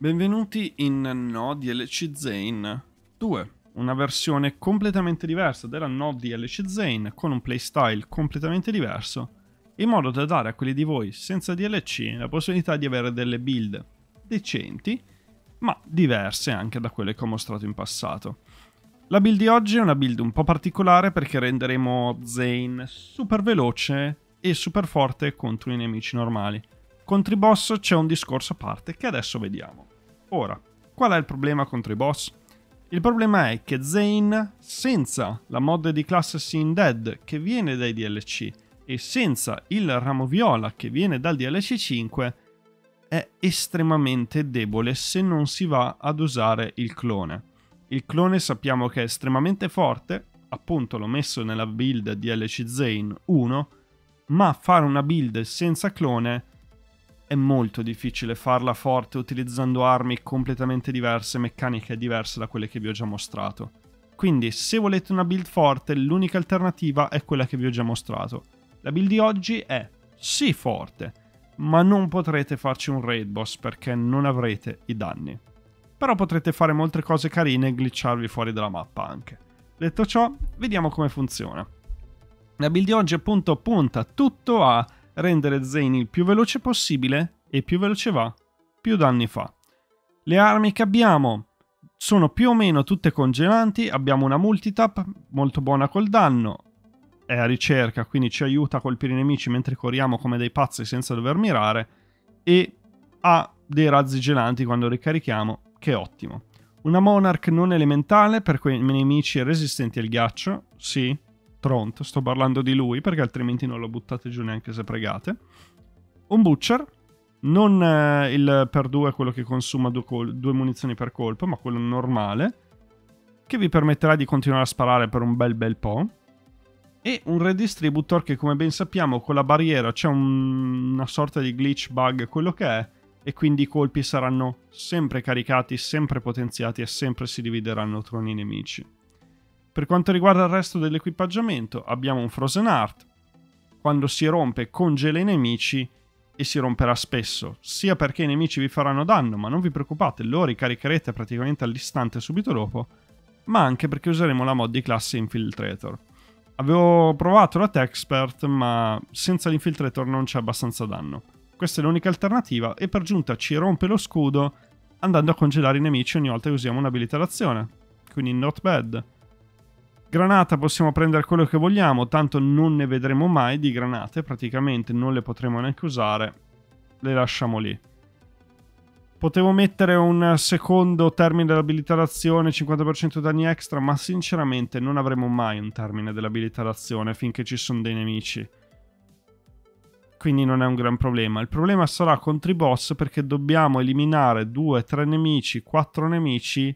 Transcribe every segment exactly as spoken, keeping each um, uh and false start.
Benvenuti in No D L C Zane due, una versione completamente diversa della No D L C Zane con un playstyle completamente diverso, in modo da dare a quelli di voi senza D L C la possibilità di avere delle build decenti, ma diverse anche da quelle che ho mostrato in passato. La build di oggi è una build un po' particolare perché renderemo Zane super veloce e super forte contro i nemici normali. Contro i boss c'è un discorso a parte che adesso vediamo. Ora, qual è il problema contro i boss? Il problema è che Zane, senza la mod di classe Seeing Dead che viene dai D L C e senza il ramo viola che viene dal D L C cinque, è estremamente debole se non si va ad usare il clone. Il clone sappiamo che è estremamente forte, appunto l'ho messo nella build D L C Zane uno, ma fare una build senza clone è molto difficile farla forte utilizzando armi completamente diverse, meccaniche diverse da quelle che vi ho già mostrato. Quindi se volete una build forte, l'unica alternativa è quella che vi ho già mostrato. La build di oggi è sì forte, ma non potrete farci un raid boss perché non avrete i danni. Però potrete fare molte cose carine e glitcharvi fuori dalla mappa anche. Detto ciò, vediamo come funziona. La build di oggi appunto punta tutto a rendere Zane il più veloce possibile e più veloce va, più danni fa. Le armi che abbiamo sono più o meno tutte congelanti, abbiamo una multitap molto buona col danno, è a ricerca quindi ci aiuta a colpire i nemici mentre corriamo come dei pazzi senza dover mirare e ha dei razzi gelanti quando ricarichiamo, che è ottimo. Una Monarch non elementale per quei nemici resistenti al ghiaccio, sì, Tront, sto parlando di lui perché altrimenti non lo buttate giù neanche se pregate. Un Butcher, non eh, il per due, quello che consuma due, due munizioni per colpo, ma quello normale, che vi permetterà di continuare a sparare per un bel bel po'. E un Redistributor che, come ben sappiamo, con la barriera c'è un, una sorta di glitch bug, quello che è, e quindi i colpi saranno sempre caricati, sempre potenziati e sempre si divideranno tra i nemici. Per quanto riguarda il resto dell'equipaggiamento, abbiamo un Frozen Heart. Quando si rompe congela i nemici e si romperà spesso, sia perché i nemici vi faranno danno, ma non vi preoccupate, lo ricaricherete praticamente all'istante subito dopo, ma anche perché useremo la mod di classe Infiltrator. Avevo provato la Techspert, ma senza l'Infiltrator non c'è abbastanza danno. Questa è l'unica alternativa e per giunta ci rompe lo scudo andando a congelare i nemici ogni volta che usiamo un'abilità d'azione. Quindi not bad. Granata possiamo prendere quello che vogliamo, tanto non ne vedremo mai di granate, praticamente non le potremo neanche usare, le lasciamo lì. Potevo mettere un secondo termine dell'abilità d'azione, cinquanta per cento danni extra, ma sinceramente non avremo mai un termine dell'abilità d'azione finché ci sono dei nemici. Quindi non è un gran problema. Il problema sarà contro i boss perché dobbiamo eliminare due, tre nemici, quattro nemici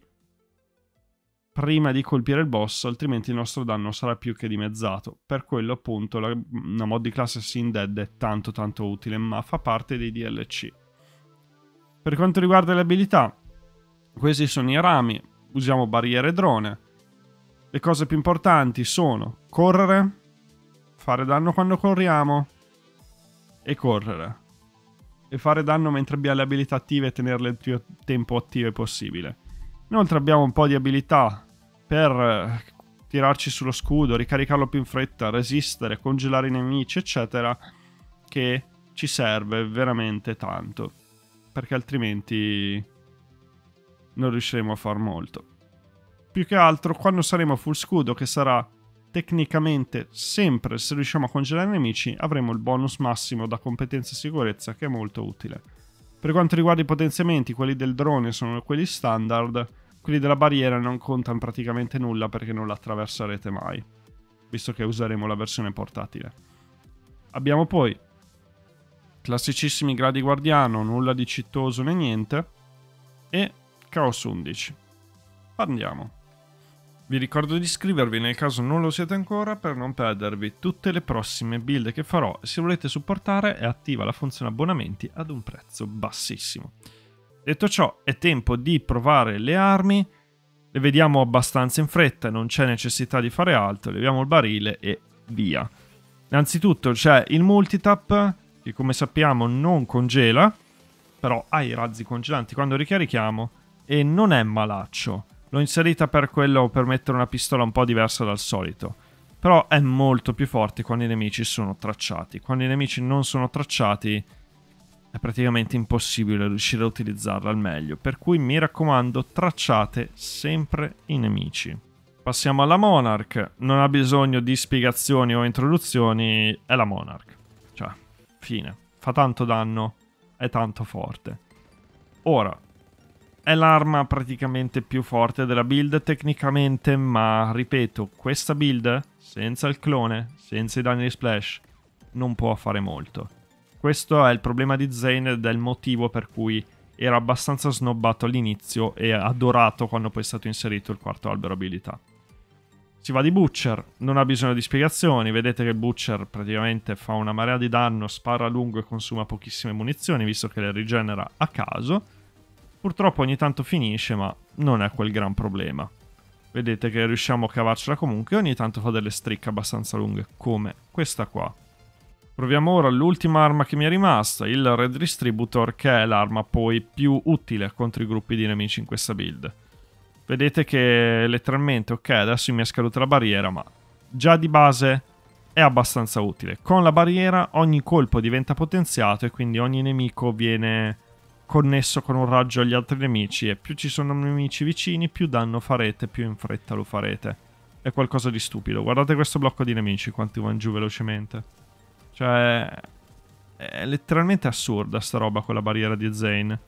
prima di colpire il boss, altrimenti il nostro danno sarà più che dimezzato. Per quello appunto la, la mod di classe Seeing Dead è tanto tanto utile, ma fa parte dei D L C. Per quanto riguarda le abilità, questi sono i rami, usiamo barriere e drone. Le cose più importanti sono correre, fare danno quando corriamo e correre. E fare danno mentre abbiamo le abilità attive e tenerle il più tempo attive possibile. Inoltre abbiamo un po' di abilità per tirarci sullo scudo, ricaricarlo più in fretta, resistere, congelare i nemici, eccetera, che ci serve veramente tanto, perché altrimenti non riusciremo a far molto. Più che altro, quando saremo full scudo, che sarà tecnicamente sempre se riusciamo a congelare i nemici, avremo il bonus massimo da competenza e sicurezza, che è molto utile. Per quanto riguarda i potenziamenti, quelli del drone sono quelli standard, quelli della barriera non contano praticamente nulla perché non la attraverserete mai, visto che useremo la versione portatile. Abbiamo poi classicissimi gradi guardiano, nulla di cittoso né niente, e Chaos undici. Andiamo. Vi ricordo di iscrivervi nel caso non lo siete ancora per non perdervi tutte le prossime build che farò e se volete supportare è attiva la funzione abbonamenti ad un prezzo bassissimo. Detto ciò, è tempo di provare le armi, le vediamo abbastanza in fretta, non c'è necessità di fare altro, leviamo il barile e via. Innanzitutto c'è il multitap che come sappiamo non congela, però ha i razzi congelanti quando ricarichiamo e non è malaccio. L'ho inserita per quello, per mettere una pistola un po' diversa dal solito. Però è molto più forte quando i nemici sono tracciati. Quando i nemici non sono tracciati è praticamente impossibile riuscire a utilizzarla al meglio. Per cui mi raccomando, tracciate sempre i nemici. Passiamo alla Monarch. Non ha bisogno di spiegazioni o introduzioni. È la Monarch. Cioè, fine. Fa tanto danno. È tanto forte. Ora, è l'arma praticamente più forte della build tecnicamente, ma ripeto, questa build, senza il clone, senza i danni di splash, non può fare molto. Questo è il problema di Zane ed è il motivo per cui era abbastanza snobbato all'inizio e adorato quando poi è stato inserito il quarto albero abilità. Si va di Butcher, non ha bisogno di spiegazioni, vedete che il Butcher praticamente fa una marea di danno, spara a lungo e consuma pochissime munizioni, visto che le rigenera a caso. Purtroppo ogni tanto finisce, ma non è quel gran problema. Vedete che riusciamo a cavarcela comunque e ogni tanto fa delle strisce abbastanza lunghe, come questa qua. Proviamo ora l'ultima arma che mi è rimasta, il Red Distributor, che è l'arma poi più utile contro i gruppi di nemici in questa build. Vedete che letteralmente, ok, adesso mi è scaduta la barriera, ma già di base è abbastanza utile. Con la barriera ogni colpo diventa potenziato e quindi ogni nemico viene connesso con un raggio agli altri nemici e più ci sono nemici vicini, più danno farete, più in fretta lo farete. È qualcosa di stupido. Guardate questo blocco di nemici, quanti vanno giù velocemente. Cioè, è letteralmente assurda sta roba con la barriera di Zane.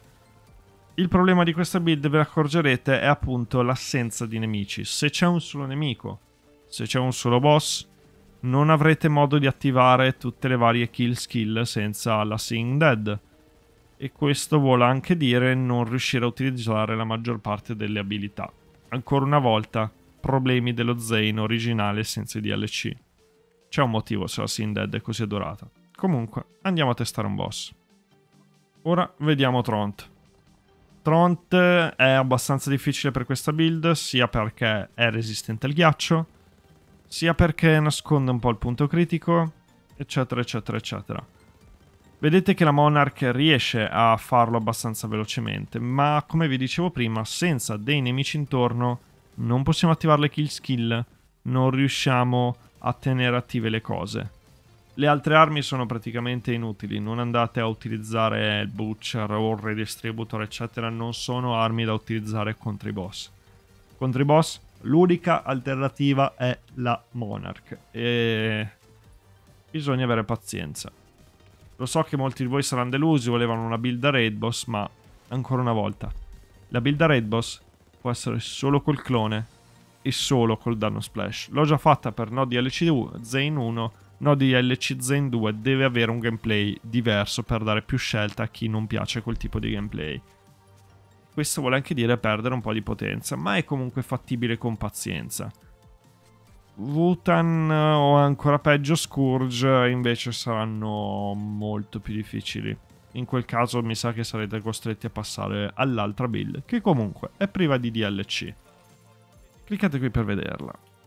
Il problema di questa build, ve ne accorgerete, è appunto l'assenza di nemici. Se c'è un solo nemico, se c'è un solo boss, non avrete modo di attivare tutte le varie kill skill senza la Seeing Dead. E questo vuole anche dire non riuscire a utilizzare la maggior parte delle abilità. Ancora una volta, problemi dello Zane originale senza i D L C. C'è un motivo se la Seeing Dead è così adorata. Comunque, andiamo a testare un boss. Ora vediamo Tront. Tront è abbastanza difficile per questa build, sia perché è resistente al ghiaccio, sia perché nasconde un po' il punto critico, eccetera, eccetera, eccetera. Vedete che la Monarch riesce a farlo abbastanza velocemente, ma come vi dicevo prima, senza dei nemici intorno non possiamo attivare le kill skill, non riusciamo a tenere attive le cose. Le altre armi sono praticamente inutili, non andate a utilizzare il Butcher o il Redistributor eccetera, non sono armi da utilizzare contro i boss. Contro i boss l'unica alternativa è la Monarch e bisogna avere pazienza. Lo so che molti di voi saranno delusi, volevano una build da raid boss, ma ancora una volta, la build da raid boss può essere solo col clone e solo col danno splash. L'ho già fatta per No D L C Zane uno, No D L C Zane due deve avere un gameplay diverso per dare più scelta a chi non piace quel tipo di gameplay. Questo vuole anche dire perdere un po' di potenza, ma è comunque fattibile con pazienza. Wutan o ancora peggio Scourge invece saranno molto più difficili. In quel caso mi sa che sarete costretti a passare all'altra build, che comunque è priva di D L C. Cliccate qui per vederla.